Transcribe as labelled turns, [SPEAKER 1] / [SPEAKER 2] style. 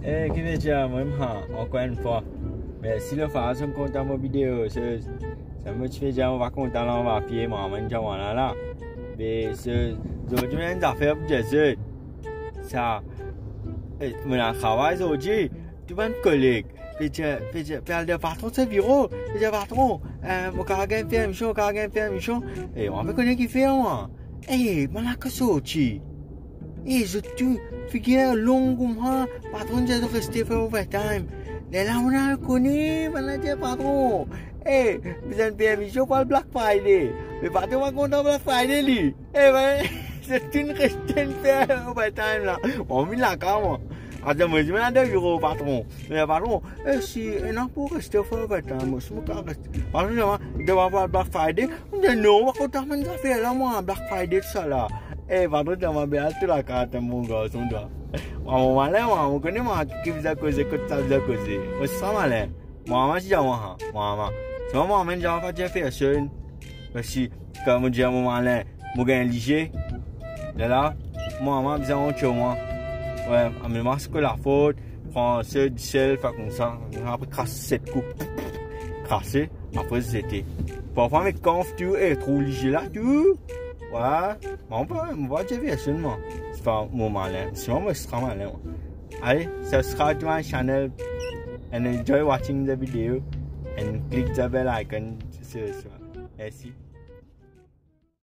[SPEAKER 1] Qui veut dire moi encore une fois. Mais si le faire son compte dans mon vidéo, ça me fait dire on va compter là, on va payer moi, on va voilà là. Mais aujourd'hui une affaire pour Jésus. Ça, mon travail aujourd'hui, tu vas me coller. Puis le patron c'est bureau, le patron, mon caractère fait mission, et on peut connaître qui fait moi. Mana que sorti. Je tu figure long comme ça, patron j'ai resté faire overtime. Les là on a connu, mana dia patron. Bisa faire mission pour le Black Friday. Le patron va compter Black Friday lui. C'est une restée faire overtime là. On met la cam. Ada moi je me ada bureau patron. Le patron, si on pour rester faire overtime, je me casse. Patron il doit avoir Black Friday. Non, on va compter ça faire là moi Black Friday ça là. Patron tu m'as bien tout la carte mon gars, son doigt. Moi malin moi, on connaît moi qui vous a causé que ça vous a causé. Moi c'est ça malin. Moi je dis moi, c'est moi même j'ai fait Jeff Fashion. Parce que comme je dis moi malin, moi gagne léger. Là, moi besoin on tue moi. Ouais, mais moi c'est que la faute. Prends ce sel, fait comme ça. Après casser cette coupe. Casser, après c'était. Parfois mes confs tu es trop léger là, tu. Ouais, on va Jeff Fashion moi. C'est pas mon malin. Sinon moi c'est malin. Allez, subscribe to my channel and enjoy watching the video and click the bell icon. Merci.